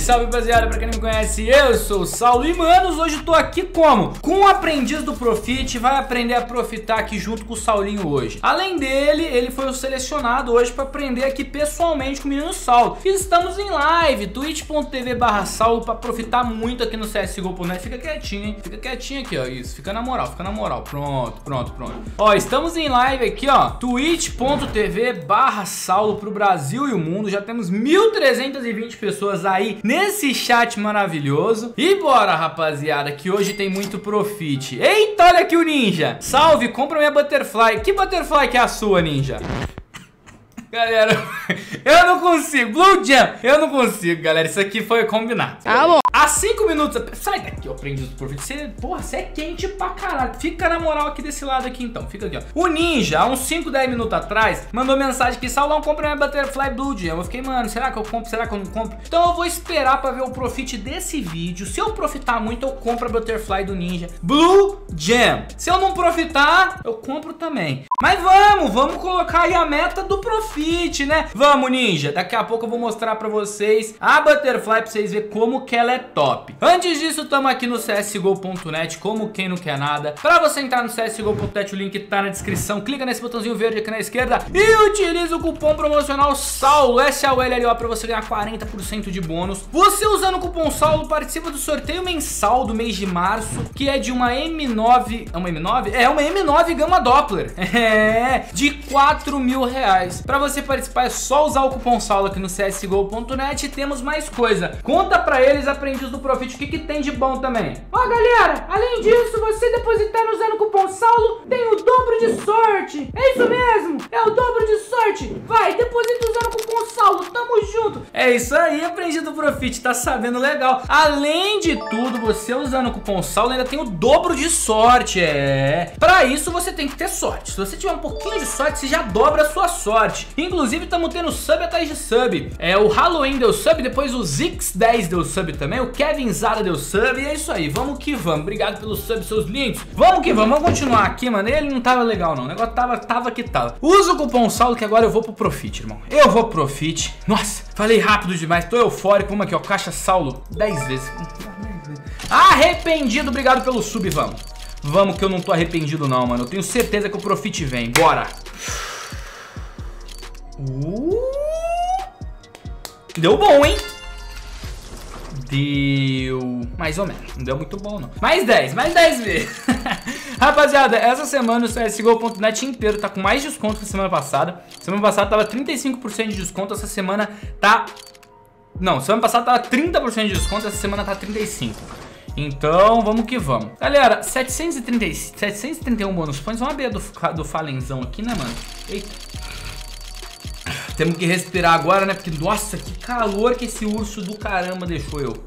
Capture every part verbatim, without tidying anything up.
salve, rapaziada, pra quem não me conhece, eu sou o Saulo e, manos, hoje eu tô aqui como? Com o aprendiz do Profit, vai aprender a profitar aqui junto com o Saulinho hoje. Além dele, ele foi o selecionado hoje pra aprender aqui pessoalmente com o menino Saulo. E estamos em live, twitch ponto tv barra Saulo, pra profitar muito aqui no C S G O ponto net. Fica quietinho, hein? Fica quietinho aqui, ó, isso, fica na moral, fica na moral, pronto, pronto, pronto. Ó, estamos em live aqui, ó, twitch ponto tv barra Saulo pro Brasil e o mundo. Já temos mil trezentas e vinte pessoas aí nesse chat maravilhoso. E bora, rapaziada, que hoje tem muito profit. Eita, olha aqui o Ninja. Salve, compra minha Butterfly. Que Butterfly que é a sua, Ninja? Galera, eu não consigo. Blue Jam, eu não consigo, galera. Isso aqui foi combinado. Ah, bom. Há cinco minutos. Sai daqui, eu aprendi do Profit. Você, porra, você é quente pra caralho. Fica na moral aqui desse lado aqui, então. Fica aqui, ó. O Ninja, há uns cinco, dez minutos atrás, mandou mensagem que Saulão, compra minha Butterfly Blue Jam. Eu fiquei, mano, será que eu compro? Será que eu não compro? Então eu vou esperar pra ver o Profit desse vídeo. Se eu profitar muito, eu compro a Butterfly do Ninja Blue Jam. Se eu não profitar, eu compro também. Mas vamos, vamos colocar aí a meta do Profit, né? Vamos, Ninja. Daqui a pouco eu vou mostrar pra vocês a Butterfly pra vocês verem como que ela é top. Antes disso, estamos aqui no C S G O ponto net, como quem não quer nada. Pra você entrar no C S G O ponto net, o link tá na descrição. Clica nesse botãozinho verde aqui na esquerda e utiliza o cupom promocional SAULO, S A U L L O, pra você ganhar quarenta por cento de bônus. Você usando o cupom SAULO participa do sorteio mensal do mês de março, que é de uma M nove... É uma M nove? É uma M nove Gamma Doppler. É, de quatro mil reais. Pra você participar é só usar o cupom SAULO aqui no C S G O ponto net. E temos mais coisa. Conta pra eles, aprendiz do Profit, o que que tem de bom também. Ó, galera, além disso, você depositando usando o cupom SAULO, tem o dobro de sorte. É isso mesmo, é o dobro de sorte. Vai, deposita usando o cupom SAULO, tamo junto. É isso aí, aprendiz do Profit, tá sabendo legal. Além de tudo, você usando o cupom SAULO ainda tem o dobro de sorte, é. Pra isso, você tem que ter sorte. Se você tiver um pouquinho de sorte, você já dobra a sua sorte. Inclusive, estamos tendo sub atrás de sub. É, o Halloween deu sub, depois o Zix dez deu sub também, o Kevin Zara deu sub, e é isso aí, vamos que vamos. Obrigado pelo sub, seus lindos. Vamos que vamos, vamos continuar aqui, mano. Ele não tava legal não, o negócio tava, tava que tava. Usa o cupom SAULO que agora eu vou pro Profit, irmão. Eu vou pro Profit. Nossa, falei rápido demais, tô eufórico. Vamos aqui, ó, caixa SAULO, dez vezes. Arrependido, obrigado pelo sub, vamos. Vamos que eu não tô arrependido não, mano. Eu tenho certeza que o Profit vem, bora. Uh! Deu bom, hein? Deu mais ou menos, não deu muito bom não. Mais dez, mais dez vezes. Rapaziada, essa semana o C S G O ponto net inteiro tá com mais desconto que a semana passada. Semana passada tava trinta e cinco por cento de desconto, essa semana tá... Não, semana passada tava trinta por cento de desconto, essa semana tá trinta e cinco por cento. Então, vamos que vamos. Galera, setecentos e trinta, setecentos e trinta e um bônus points. Vamos abrir do, do Falenzão aqui, né, mano? Eita. Temos que respirar agora, né? Porque, nossa, que calor que esse urso do caramba deixou eu.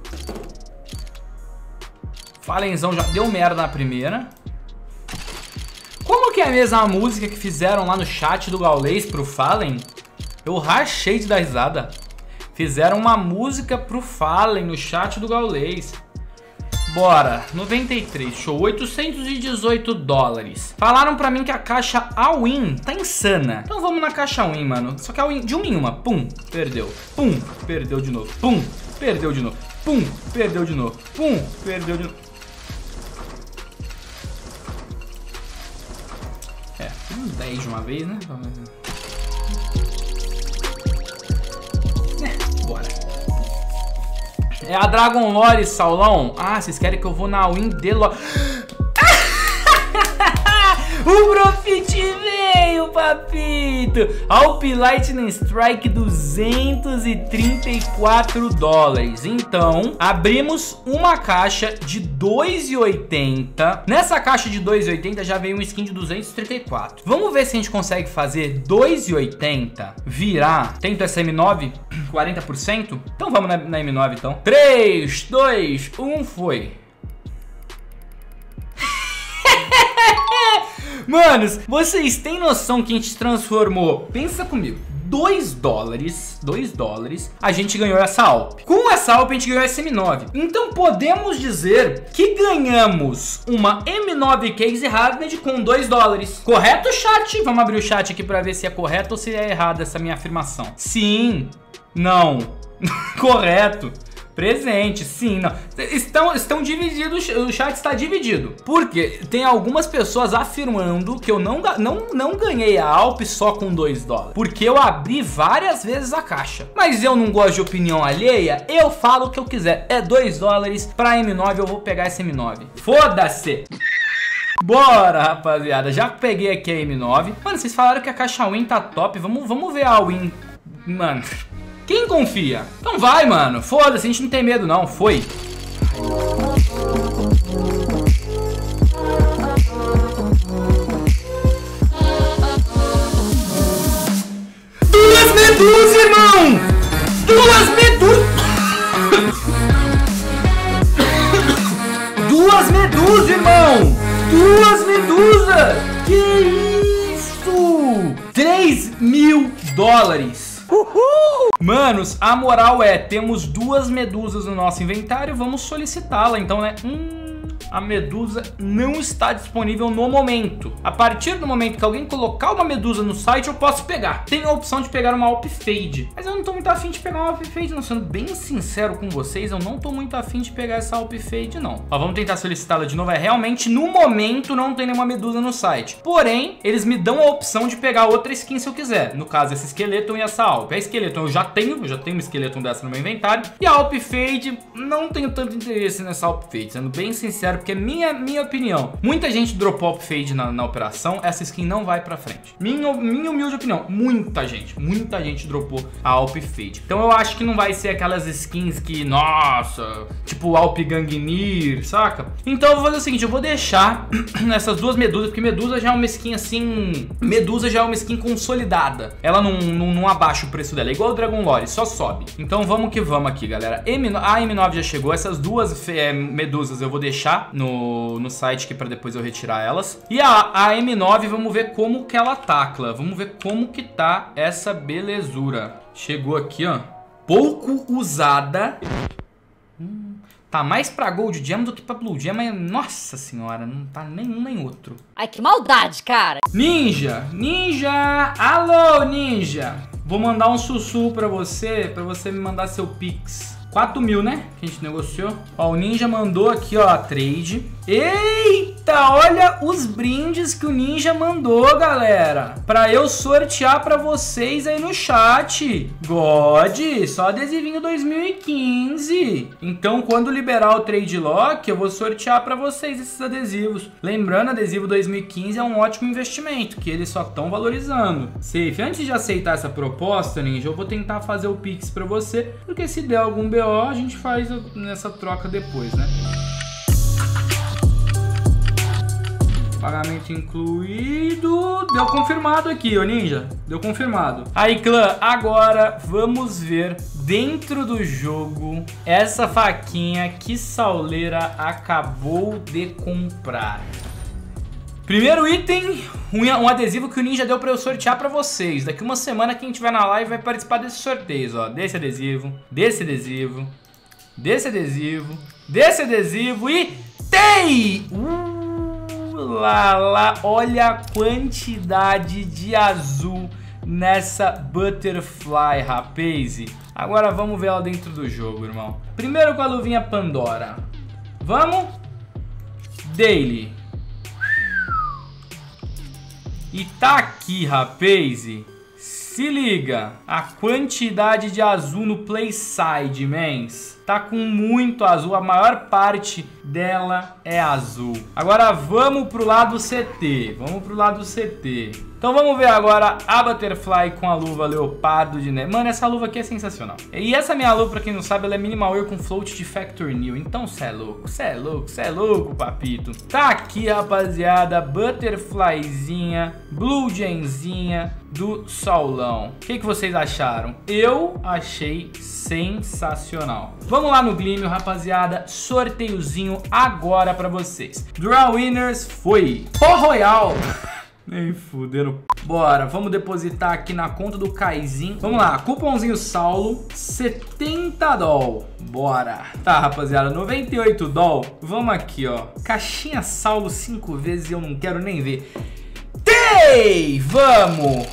Falenzão já deu merda na primeira. Como que é a mesma música que fizeram lá no chat do Gaulês pro Fallen? Eu rachei de dar risada. Fizeram uma música pro Fallen no chat do Gaulês. Bora, noventa e três, show, oitocentos e dezoito dólares. Falaram pra mim que a caixa all-in tá insana. Então vamos na caixa all-in, mano. Só que all-in de uma em uma, pum, perdeu. Pum, perdeu de novo. Pum, perdeu de novo. Pum, perdeu de novo. Pum, perdeu de novo. É, uns dez de uma vez, né? É, bora. É a Dragon Lore, Saulão. Ah, vocês querem que eu vou na win de Lore. O Profit veio, papito. Alp Lightning Strike, duzentos e trinta e quatro dólares. Então, abrimos uma caixa de dois e oitenta. Nessa caixa de dois e oitenta já veio um skin de duzentos e trinta e quatro. Vamos ver se a gente consegue fazer dois e oitenta virar. Tento essa M nove, quarenta por cento. Então vamos na, na M nove, então. três, dois, um, foi. Manos, vocês têm noção que a gente transformou? Pensa comigo, dois dólares, dois dólares, a gente ganhou essa Alp. Com essa Alp a gente ganhou essa M nove. Então podemos dizer que ganhamos uma M nove Case Hardened com dois dólares. Correto, chat? Vamos abrir o chat aqui pra ver se é correto ou se é errado essa minha afirmação. Sim, não, correto. Presente, sim, não. Estão, estão divididos, o chat está dividido. Porque tem algumas pessoas afirmando que eu não, não, não ganhei a Alp só com dois dólares. Porque eu abri várias vezes a caixa. Mas eu não gosto de opinião alheia, eu falo o que eu quiser. É dois dólares pra M nove, eu vou pegar essa M nove. Foda-se! Bora, rapaziada. Já peguei aqui a M nove. Mano, vocês falaram que a caixa Win tá top. Vamos, vamos ver a Win. Mano... Quem confia? Então vai, mano. Foda-se, a gente não tem medo, não. Foi. Duas medusas, irmão! Duas medusas! Duas medusas, irmão! Duas medusas! Que isso? três mil dólares. Uhul! Manos, a moral é, temos duas medusas no nosso inventário, vamos solicitá-la, então, né? Hum... A medusa não está disponível no momento. A partir do momento que alguém colocar uma medusa no site, eu posso pegar. Tem a opção de pegar uma Alp Fade, mas eu não tô muito afim de pegar uma Alp Fade, não. Sendo bem sincero com vocês, eu não tô muito afim de pegar essa Alp Fade, não. Ó, vamos tentar solicitá-la de novo. É, realmente, no momento, não tem nenhuma medusa no site. Porém, eles me dão a opção de pegar outra skin se eu quiser. No caso, esse Skeleton e essa Alp. A Skeleton eu já tenho, eu já tenho uma Skeleton dessa no meu inventário. E a Alp Fade, não tenho tanto interesse nessa Alp Fade, sendo bem sincero, porque é minha, minha opinião. Muita gente dropou Alp Fade na, na operação, essa skin não vai pra frente. Minha, minha humilde opinião, muita gente, muita gente dropou a Alp Fade. Então eu acho que não vai ser aquelas skins que, nossa, tipo Alp Gangnir, saca? Então eu vou fazer o seguinte, eu vou deixar essas duas medusas, porque medusa já é uma skin assim, medusa já é uma skin consolidada. Ela não, não, não abaixa o preço dela, é igual o Dragon Lore, só sobe. Então vamos que vamos aqui, galera. M, a M nove já chegou, essas duas é, medusas eu vou deixar no, no site aqui pra depois eu retirar elas. E a, a M nove, vamos ver como que ela tacla. Vamos ver como que tá essa belezura. Chegou aqui, ó. Pouco usada. Hum, tá mais pra Gold Gem do que pra Blue Gem, mas nossa senhora, não tá nenhum nem outro. Ai, que maldade, cara. Ninja, Ninja, alô Ninja. Vou mandar um sussurro pra você, pra você me mandar seu Pix. quatro mil, né? Que a gente negociou. Ó, o Ninja mandou aqui, ó, a trade. Eita, olha os brindes que o Ninja mandou, galera. Pra eu sortear pra vocês aí no chat. God, só adesivinho dois mil e quinze. Então, quando liberar o Trade Lock, eu vou sortear pra vocês esses adesivos. Lembrando, adesivo dois mil e quinze é um ótimo investimento, que eles só estão valorizando. Safe, antes de aceitar essa proposta, Ninja, eu vou tentar fazer o Pix pra você, porque se der algum B O, a gente faz nessa troca depois, né? Pagamento incluído. Deu confirmado aqui, ô Ninja. Deu confirmado. Aí, clã, agora vamos ver dentro do jogo essa faquinha que Sauleira acabou de comprar. Primeiro item, um, um adesivo que o Ninja deu pra eu sortear pra vocês. Daqui uma semana quem tiver na live vai participar desses sorteios, ó. Desse adesivo, desse adesivo, desse adesivo, desse adesivo e... tem! Uh! Lá, lá, olha a quantidade de azul nessa Butterfly, rapaz. Agora vamos ver ela dentro do jogo, irmão. Primeiro com a luvinha Pandora. Vamos? Daily. E tá aqui, rapaz. Se liga. A quantidade de azul no Playside, mens. Tá com muito azul, a maior parte dela é azul. Agora vamos pro lado C T, vamos pro lado C T. Então vamos ver agora a Butterfly com a luva Leopardo de Neve. Mano, essa luva aqui é sensacional. E essa minha luva, pra quem não sabe, ela é Minimal Wear com float de Factor New. Então cê é louco, cê é louco, cê é louco, papito. Tá aqui, rapaziada, Butterflyzinha, Blue Gemzinha do Saulão. O que, que vocês acharam? Eu achei sensacional. Vamos lá no Gleam, rapaziada. Sorteiozinho agora pra vocês. Draw Winners foi Pó Royal. Nem fuderam. Bora, vamos depositar aqui na conta do Kaizinho. Vamos lá, cupomzinho Saulo, setenta dólares. Bora. Tá, rapaziada, noventa e oito dólares. Vamos aqui, ó. Caixinha Saulo cinco vezes e eu não quero nem ver. Tei! Vamos!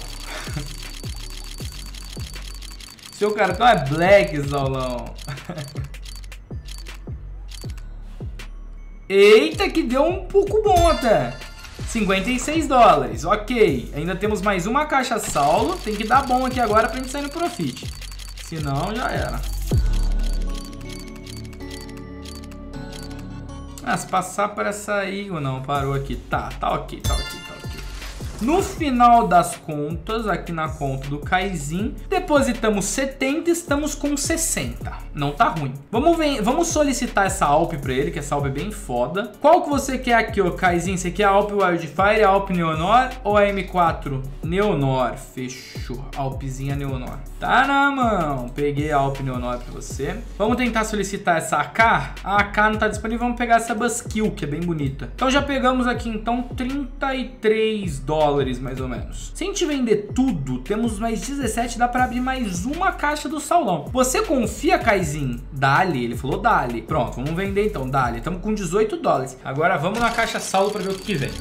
Seu cartão é black, Saulão. Eita, que deu um pouco bom até. cinquenta e seis dólares, ok. Ainda temos mais uma caixa Saulo. Tem que dar bom aqui agora pra gente sair no profit. Senão, já era. Ah, se passar para sair ou não, parou aqui. Tá, tá ok, tá ok, tá ok. No final das contas, aqui na conta do Kaizen, depositamos setenta e estamos com sessenta. Não tá ruim. Vamos ver, vamos solicitar essa Alp pra ele, que essa Alp é bem foda. Qual que você quer aqui, ô Kaizen? Você quer a Alp Wildfire, a Alp Neonor ou a M quatro Neonor? Fechou. Alpzinha Neonor. Tá na mão. Peguei a Alp Neonor pra você. Vamos tentar solicitar essa A K. A A K não tá disponível, vamos pegar essa Buskill, que é bem bonita. Então já pegamos aqui, então, trinta e três dólares, mais ou menos. Se a gente vender tudo, temos mais dezessete, dá pra abrir mais uma caixa do Saulão. Você confia, Kaizen? Dali, ele falou Dali. Pronto, vamos vender então, Dali. Estamos com dezoito dólares. Agora vamos na caixa Saulo pra ver o que vem.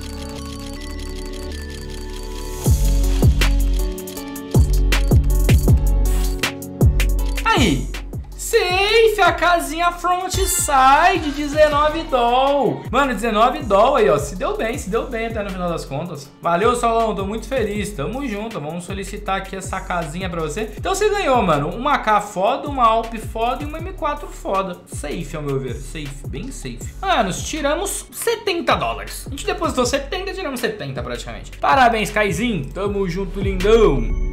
Aí, safe, a casinha frontside, dezenove dólares. Mano, dezenove dólares aí, ó. Se deu bem, se deu bem até no final das contas. Valeu, Saulão, tô muito feliz. Tamo junto, vamos solicitar aqui essa casinha pra você. Então você ganhou, mano, uma A K foda, uma Alp foda e uma M quatro foda. Safe, ao meu ver, safe, bem safe. Mano, tiramos setenta dólares. A gente depositou setenta, tiramos setenta praticamente. Parabéns, Kaizen. Tamo junto, lindão.